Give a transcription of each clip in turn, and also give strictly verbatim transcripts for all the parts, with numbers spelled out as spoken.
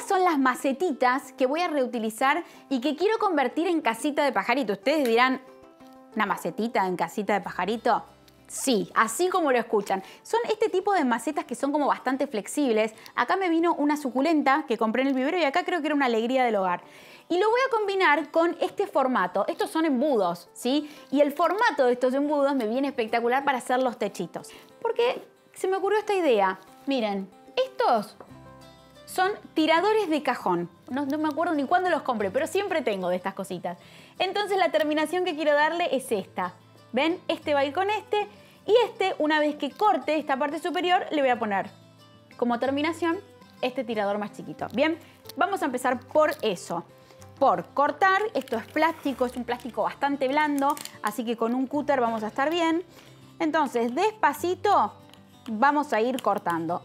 son las macetitas que voy a reutilizar y que quiero convertir en casita de pajarito. Ustedes dirán, ¿una macetita en casita de pajarito? Sí, así como lo escuchan. Son este tipo de macetas que son como bastante flexibles. Acá me vino una suculenta que compré en el vivero y acá creo que era una alegría del hogar. Y lo voy a combinar con este formato. Estos son embudos, ¿sí? Y el formato de estos embudos me viene espectacular para hacer los techitos. Porque se me ocurrió esta idea. Miren, estos son tiradores de cajón. No, no me acuerdo ni cuándo los compré, pero siempre tengo de estas cositas. Entonces la terminación que quiero darle es esta. ¿Ven? Este va a ir con este. Y este, una vez que corte esta parte superior, le voy a poner como terminación este tirador más chiquito. Bien, vamos a empezar por eso. Por cortar. Esto es plástico, es un plástico bastante blando, así que con un cúter vamos a estar bien. Entonces, despacito vamos a ir cortando.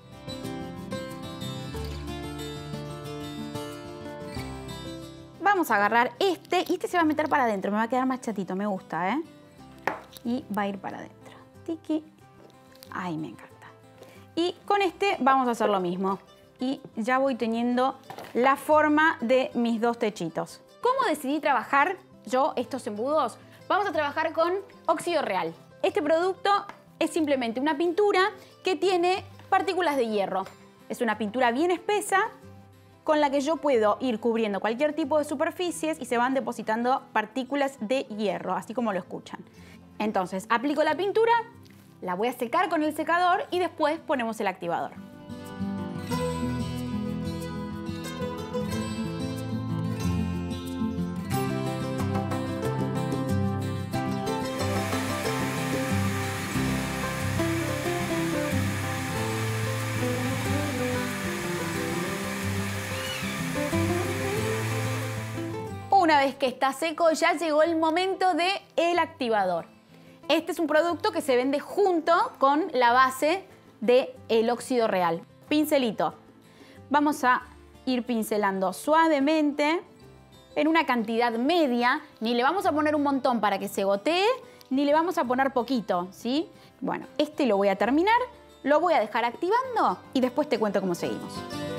Vamos a agarrar este y este se va a meter para adentro. Me va a quedar más chatito, me gusta, ¿eh? Y va a ir para adentro. Tiki. Ay, me encanta. Y con este vamos a hacer lo mismo. Y ya voy teniendo la forma de mis dos techitos. ¿Cómo decidí trabajar yo estos embudos? Vamos a trabajar con óxido real. Este producto es simplemente una pintura que tiene partículas de hierro. Es una pintura bien espesa con la que yo puedo ir cubriendo cualquier tipo de superficies y se van depositando partículas de hierro, así como lo escuchan. Entonces, aplico la pintura, la voy a secar con el secador y después ponemos el activador. Una vez que está seco, ya llegó el momento del activador. Este es un producto que se vende junto con la base del óxido real. Pincelito. Vamos a ir pincelando suavemente en una cantidad media. Ni le vamos a poner un montón para que se gotee, ni le vamos a poner poquito, ¿sí? Bueno, este lo voy a terminar, lo voy a dejar activando y después te cuento cómo seguimos.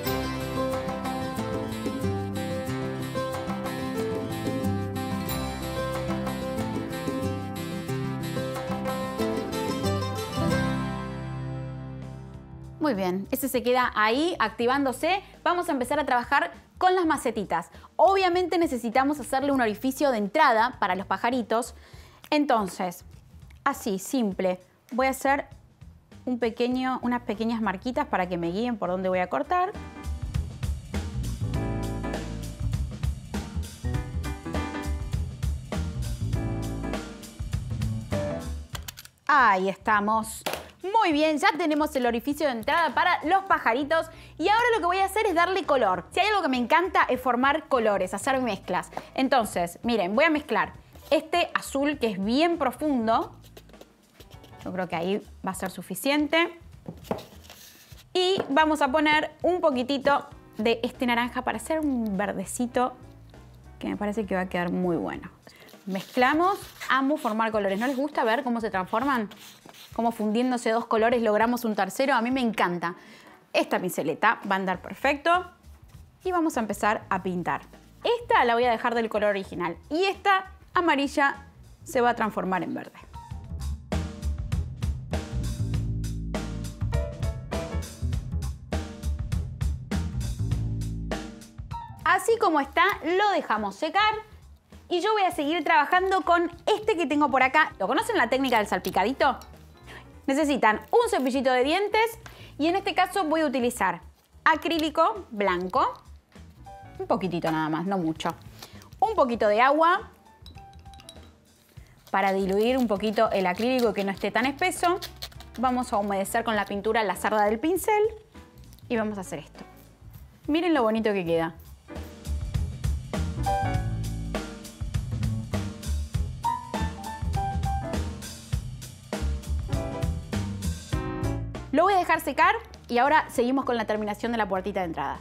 Muy bien, ese se queda ahí activándose. Vamos a empezar a trabajar con las macetitas. Obviamente necesitamos hacerle un orificio de entrada para los pajaritos. Entonces, así, simple. Voy a hacer un pequeño, unas pequeñas marquitas para que me guíen por dónde voy a cortar. Ahí estamos. Muy bien, ya tenemos el orificio de entrada para los pajaritos y ahora lo que voy a hacer es darle color. Si hay algo que me encanta es formar colores, hacer mezclas. Entonces, miren, voy a mezclar este azul que es bien profundo. Yo creo que ahí va a ser suficiente. Y vamos a poner un poquitito de este naranja para hacer un verdecito que me parece que va a quedar muy bueno. Mezclamos, amo formar colores. ¿No les gusta ver cómo se transforman? Cómo fundiéndose dos colores logramos un tercero. A mí me encanta. Esta pinceleta va a andar perfecto. Y vamos a empezar a pintar. Esta la voy a dejar del color original. Y esta amarilla se va a transformar en verde. Así como está, lo dejamos secar. Y yo voy a seguir trabajando con este que tengo por acá. ¿Lo conocen, la técnica del salpicadito? Necesitan un cepillito de dientes y en este caso voy a utilizar acrílico blanco, un poquitito nada más, no mucho, un poquito de agua para diluir un poquito el acrílico y que no esté tan espeso. Vamos a humedecer con la pintura la cerda del pincel y vamos a hacer esto. Miren lo bonito que queda. Lo voy a dejar secar y ahora seguimos con la terminación de la puertita de entrada.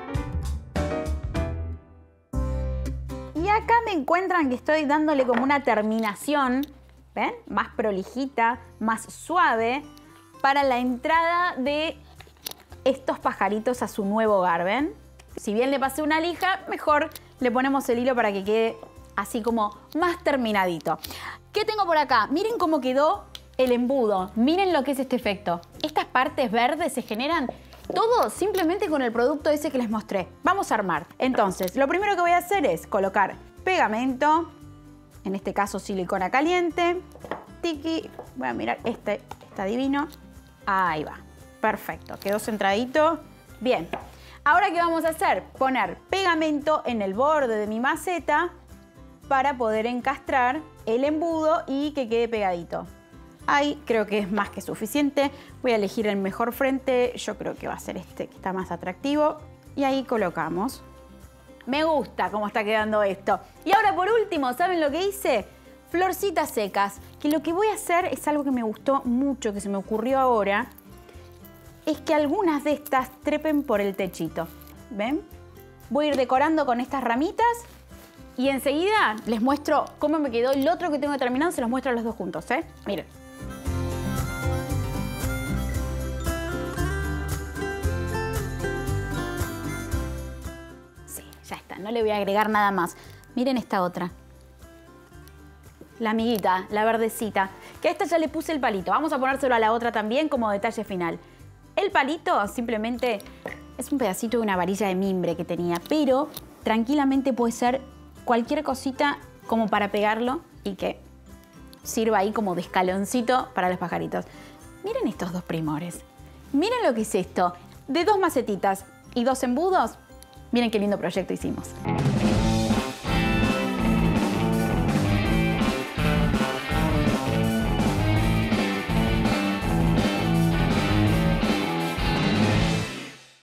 Y acá me encuentran que estoy dándole como una terminación, ¿ven? Más prolijita, más suave, para la entrada de estos pajaritos a su nuevo hogar, ¿ven? Si bien le pasé una lija, mejor le ponemos el hilo para que quede así como más terminadito. ¿Qué tengo por acá? Miren cómo quedó el embudo. Miren lo que es este efecto. Estas partes verdes se generan todo simplemente con el producto ese que les mostré. Vamos a armar. Entonces, lo primero que voy a hacer es colocar pegamento, en este caso silicona caliente. Tiki, voy a mirar, este está divino. Ahí va, perfecto, quedó centradito. Bien, ahora ¿qué vamos a hacer? Poner pegamento en el borde de mi maceta para poder encastrar el embudo y que quede pegadito. Ahí creo que es más que suficiente. Voy a elegir el mejor frente, yo creo que va a ser este que está más atractivo. Y ahí colocamos. Me gusta cómo está quedando esto. Y ahora por último, ¿saben lo que hice? Florcitas secas, que lo que voy a hacer es algo que me gustó mucho, que se me ocurrió ahora, es que algunas de estas trepen por el techito. ¿Ven? Voy a ir decorando con estas ramitas y enseguida les muestro cómo me quedó el otro que tengo terminado. Se los muestro a los dos juntos, ¿eh? Miren. Sí, ya está. No le voy a agregar nada más. Miren esta otra. La amiguita, la verdecita. Que a esta ya le puse el palito. Vamos a ponérselo a la otra también como detalle final. El palito simplemente es un pedacito de una varilla de mimbre que tenía, pero tranquilamente puede ser cualquier cosita como para pegarlo y que sirva ahí como de escaloncito para los pajaritos. Miren estos dos primores. Miren lo que es esto. De dos macetitas y dos embudos, miren qué lindo proyecto hicimos.